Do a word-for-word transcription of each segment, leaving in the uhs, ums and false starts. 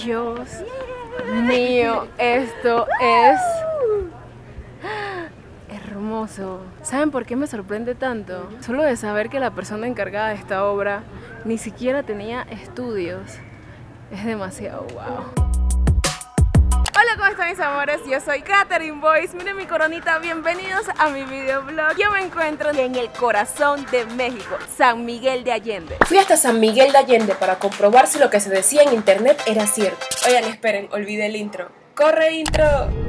Dios mío, esto es hermoso. ¿Saben por qué me sorprende tanto? Solo de saber que la persona encargada de esta obra ni siquiera tenía estudios. Es demasiado wow. Hola, ¿cómo están mis amores? Yo soy Catherine Boyce. Miren mi coronita, bienvenidos a mi videoblog. Yo me encuentro en el corazón de México, San Miguel de Allende. Fui hasta San Miguel de Allende para comprobar si lo que se decía en internet era cierto. Oigan, esperen, olvidé el intro. ¡Corre, intro!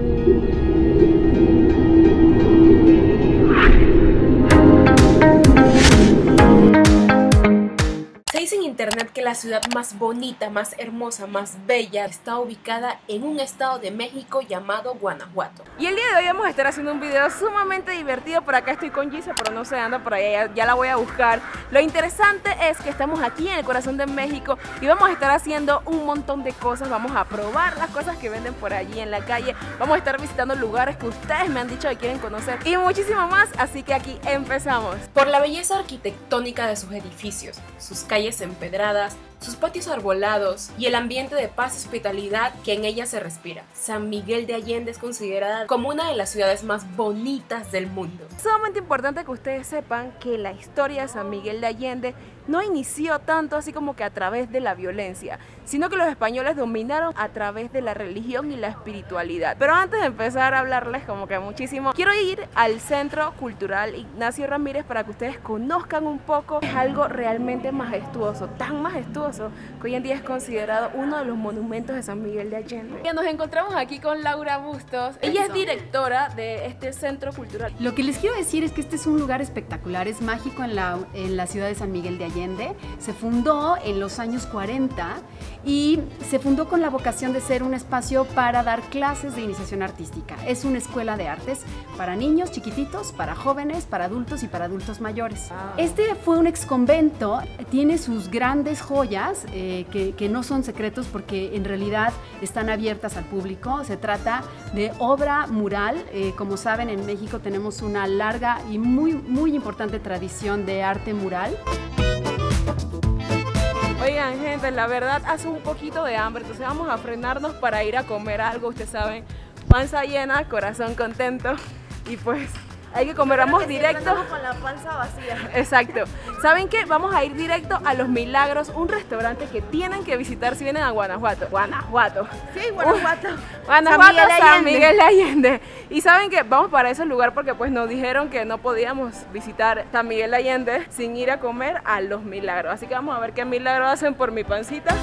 Se dice en internet que la ciudad más bonita, más hermosa, más bella está ubicada en un estado de México llamado Guanajuato. Y el día de hoy vamos a estar haciendo un video sumamente divertido. Por acá estoy con Gise, pero no sé, anda por allá, ya, ya la voy a buscar. Lo interesante es que estamos aquí en el corazón de México y vamos a estar haciendo un montón de cosas. Vamos a probar las cosas que venden por allí en la calle. Vamos a estar visitando lugares que ustedes me han dicho que quieren conocer y muchísimo más, así que aquí empezamos. Por la belleza arquitectónica de sus edificios, sus calles empedradas, sus patios arbolados y el ambiente de paz y hospitalidad que en ella se respira, San Miguel de Allende es considerada como una de las ciudades más bonitas del mundo. Es sumamente importante que ustedes sepan que la historia de San Miguel de Allende no inició tanto así como que a través de la violencia, sino que los españoles dominaron a través de la religión y la espiritualidad. Pero antes de empezar a hablarles como que muchísimo, quiero ir al Centro Cultural Ignacio Ramírez para que ustedes conozcan un poco. Es algo realmente majestuoso, tan majestuoso que hoy en día es considerado uno de los monumentos de San Miguel de Allende. Y nos encontramos aquí con Laura Bustos. Ella es directora de este Centro Cultural. Lo que les quiero decir es que este es un lugar espectacular, es mágico en la, en la ciudad de San Miguel de Allende. Se fundó en los años cuarenta y se fundó con la vocación de ser un espacio para dar clases de iniciación artística. Es una escuela de artes para niños chiquititos, para jóvenes, para adultos y para adultos mayores. Wow. Este fue un ex convento, tiene sus grandes joyas eh, que, que no son secretos porque en realidad están abiertas al público. Se trata de obra mural. Eh, como saben, en México tenemos una larga y muy, muy importante tradición de arte mural. Oigan, gente, la verdad hace un poquito de hambre, entonces vamos a frenarnos para ir a comer algo. Ustedes saben, panza llena, corazón contento y pues hay que comer. Vamos directo con la panza vacía. Exacto. ¿Saben qué? Vamos a ir directo a Los Milagros, un restaurante que tienen que visitar si vienen a Guanajuato. Guanajuato. Sí, Guanajuato. Uh, Guanajuato, San Miguel, San Miguel de Allende. Y ¿saben qué? Vamos para ese lugar porque pues nos dijeron que no podíamos visitar San Miguel de Allende sin ir a comer a Los Milagros. Así que vamos a ver qué milagros hacen por mi pancita.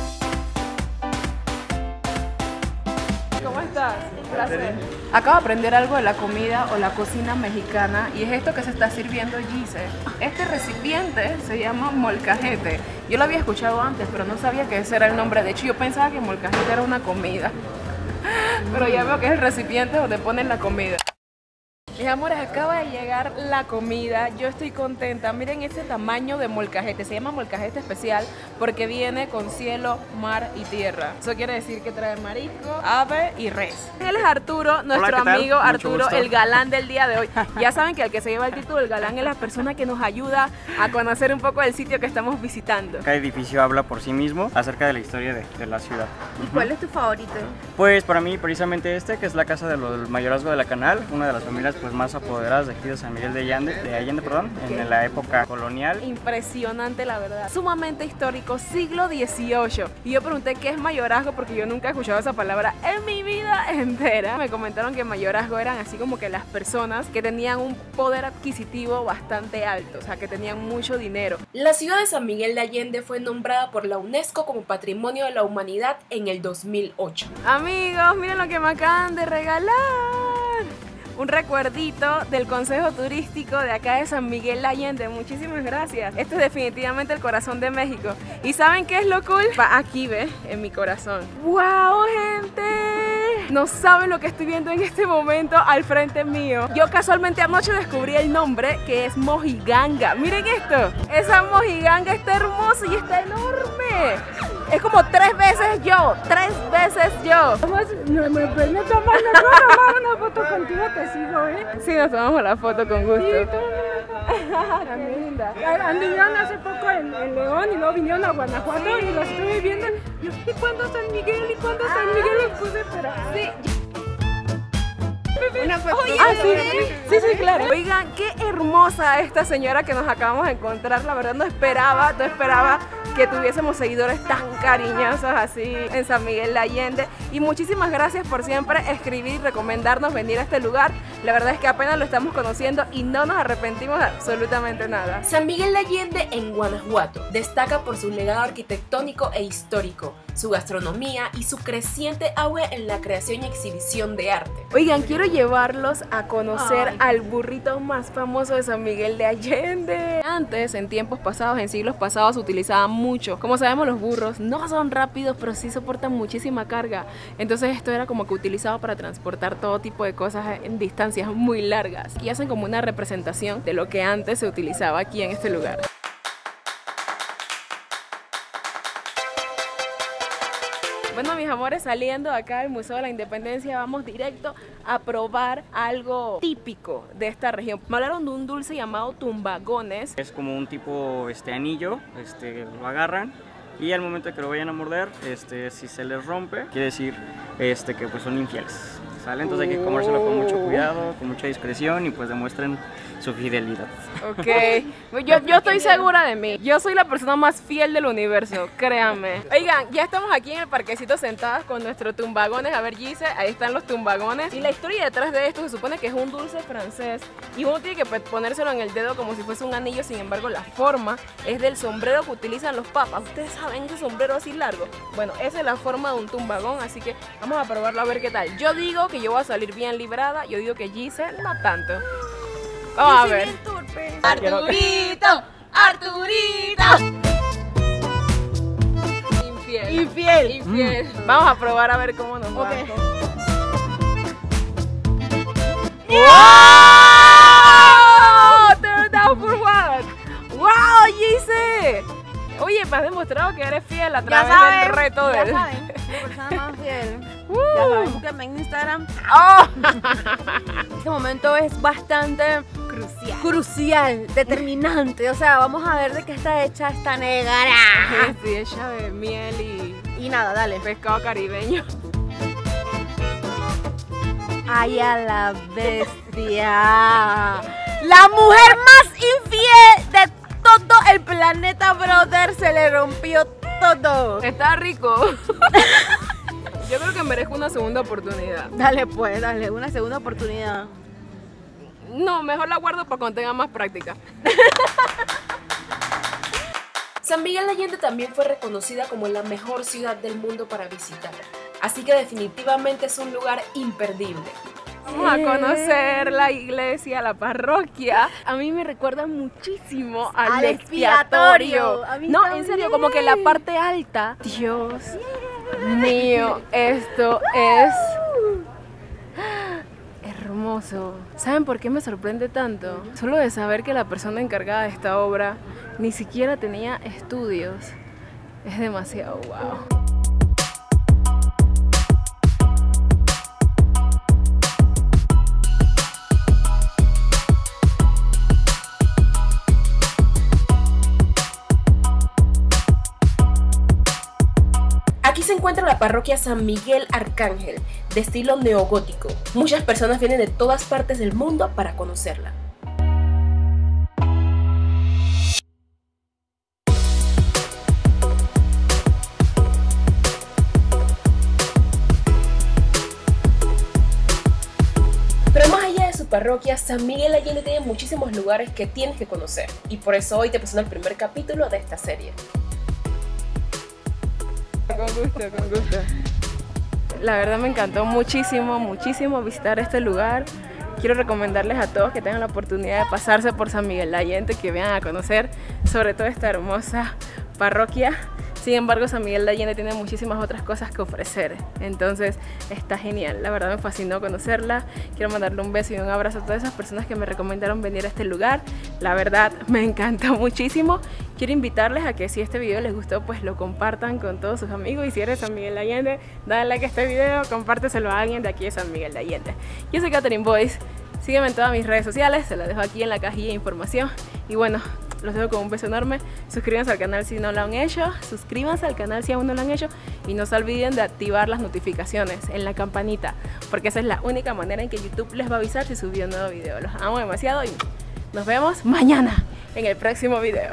¿Cómo estás? Placer. Acabo de aprender algo de la comida o la cocina mexicana y es esto que se está sirviendo Gise. Este recipiente se llama molcajete. Yo lo había escuchado antes, pero no sabía que ese era el nombre. De hecho, yo pensaba que molcajete era una comida. Pero ya veo que es el recipiente donde ponen la comida. Mis amores, acaba de llegar la comida, yo estoy contenta. Miren ese tamaño de molcajete, se llama molcajete especial porque viene con cielo, mar y tierra. Eso quiere decir que trae marisco, ave y res. Él es Arturo, nuestro Hola, amigo Mucho Arturo, gusto. el galán del día de hoy. Ya saben que el que se lleva el título, el galán, es la persona que nos ayuda a conocer un poco del sitio que estamos visitando. Cada edificio habla por sí mismo acerca de la historia de, de la ciudad. ¿Y cuál es tu favorito? Pues para mí precisamente este, que es la casa del mayorazgo de la Canal, una de las familias pues más apoderadas de aquí de San Miguel de Allende, de Allende perdón, en la época colonial. Impresionante, la verdad. Sumamente histórico, siglo dieciocho. Y yo pregunté qué es mayorazgo porque yo nunca he escuchado esa palabra en mi vida entera. Me comentaron que mayorazgo eran así como que las personas que tenían un poder adquisitivo bastante alto, o sea, que tenían mucho dinero. La ciudad de San Miguel de Allende fue nombrada por la UNESCO como Patrimonio de la Humanidad en el dos mil ocho. Amigos, miren lo que me acaban de regalar. Un recuerdito del Consejo Turístico de acá de San Miguel de Allende. Muchísimas gracias. Este es definitivamente el corazón de México. ¿Y saben qué es lo cool? Va aquí, ve, en mi corazón. ¡Wow, gente! No saben lo que estoy viendo en este momento al frente mío. Yo casualmente anoche descubrí el nombre, que es Mojiganga. Miren esto. Esa Mojiganga está hermosa y está enorme. Es como tres veces yo, tres veces yo. No me pueden tomar una foto contigo, te sigo, ¿eh? Sí, nos tomamos la foto con gusto. Sí, tómame la foto. También linda. Anduvieron hace poco en, en León y luego vinieron a Guanajuato y los estuve viendo. Yo, ¿y cuándo San Miguel? ¿Y cuándo San Miguel? Les puse, pero sí. Una foto. Ah, sí, sí, sí, claro. Oigan, qué hermosa esta señora que nos acabamos de encontrar. La verdad no esperaba, no esperaba que tuviésemos seguidores tan cariñosos así en San Miguel de Allende. Y muchísimas gracias por siempre escribir y recomendarnos venir a este lugar. La verdad es que apenas lo estamos conociendo y no nos arrepentimos de absolutamente nada. San Miguel de Allende en Guanajuato destaca por su legado arquitectónico e histórico, su gastronomía y su creciente auge en la creación y exhibición de arte. Oigan, quiero llevarlos a conocer Ay. al burrito más famoso de San Miguel de Allende. Antes, en tiempos pasados, en siglos pasados, se utilizaba mucho. Como sabemos, los burros no son rápidos, pero sí soportan muchísima carga. Entonces esto era como que utilizado para transportar todo tipo de cosas en distancias muy largas. Y hacen como una representación de lo que antes se utilizaba aquí en este lugar. Bueno, mis amores, saliendo de acá del Museo de la Independencia, vamos directo a probar algo típico de esta región. Me hablaron de un dulce llamado tumbagones. Es como un tipo este, anillo, este, lo agarran y al momento de que lo vayan a morder, este, si se les rompe, quiere decir este, que pues son infieles. ¿Sale? Entonces hay que comérselo con mucho cuidado, con mucha discreción y pues demuestren su fidelidad. Ok, yo, yo estoy segura de mí. Yo soy la persona más fiel del universo, créanme. Oigan, ya estamos aquí en el parquecito sentadas con nuestros tumbagones. A ver, Gise, ahí están los tumbagones. Y la historia detrás de esto se supone que es un dulce francés y uno tiene que ponérselo en el dedo como si fuese un anillo. Sin embargo, la forma es del sombrero que utilizan los papas. ¿Ustedes saben ese sombrero así largo? Bueno, esa es la forma de un tumbagón, así que vamos a probarlo a ver qué tal. Yo digo que yo voy a salir bien librada, yo digo que Gise no tanto. Vamos a ver. ¡Arturito! ¡Arturito! Infiel. Infiel. Infiel. Mm. Vamos a probar a ver cómo nos va. Okay. ¡Wow! Turn down for what? ¡Wow, Gise! Oye, me has demostrado que eres fiel a través saben, del reto ya del... saben, la persona más fiel. Uh. Ya saben, búsquenme en Instagram. Oh. Este momento es bastante Crucial. crucial, determinante. O sea, vamos a ver de qué está hecha esta negra. Sí, hecha de miel y Y nada, dale. pescado caribeño. Ay, a la bestia. La mujer más infiel de todo el planeta, brother. Se le rompió todo. Está rico. Yo creo que merezco una segunda oportunidad. Dale pues, dale, una segunda oportunidad. No, mejor la guardo para cuando tenga más práctica. San Miguel de Allende también fue reconocida como la mejor ciudad del mundo para visitar, así que definitivamente es un lugar imperdible. Vamos a conocer la iglesia, la parroquia. A mí me recuerda muchísimo al, Al expiatorio. expiatorio. A mí No, también. en serio, como que la parte alta. Dios mío, esto es hermoso. ¿Saben por qué me sorprende tanto? Solo de saber que la persona encargada de esta obra ni siquiera tenía estudios. Es demasiado wow. Aquí se encuentra la parroquia San Miguel Arcángel, de estilo neogótico. Muchas personas vienen de todas partes del mundo para conocerla. Pero más allá de su parroquia, San Miguel Allende tiene muchísimos lugares que tienes que conocer. Y por eso hoy te presento el primer capítulo de esta serie. Con gusto, con gusto. La verdad me encantó muchísimo, muchísimo visitar este lugar. Quiero recomendarles a todos que tengan la oportunidad de pasarse por San Miguel de Allende, que vayan a conocer sobre todo esta hermosa parroquia. Sin embargo, San Miguel de Allende tiene muchísimas otras cosas que ofrecer, entonces está genial. La verdad me fascinó conocerla. Quiero mandarle un beso y un abrazo a todas esas personas que me recomendaron venir a este lugar. La verdad me encantó muchísimo. Quiero invitarles a que si este video les gustó, pues lo compartan con todos sus amigos. Y si eres de San Miguel de Allende, dale like a este video, compárteselo a alguien de aquí de San Miguel de Allende. Yo soy Catherine Boyce. Sígueme en todas mis redes sociales, se las dejo aquí en la cajilla de información. Y bueno, los dejo con un beso enorme. Suscríbanse al canal si no lo han hecho. Suscríbanse al canal si aún no lo han hecho. Y no se olviden de activar las notificaciones en la campanita, porque esa es la única manera en que YouTube les va a avisar si subió un nuevo video. Los amo demasiado y nos vemos mañana en el próximo video.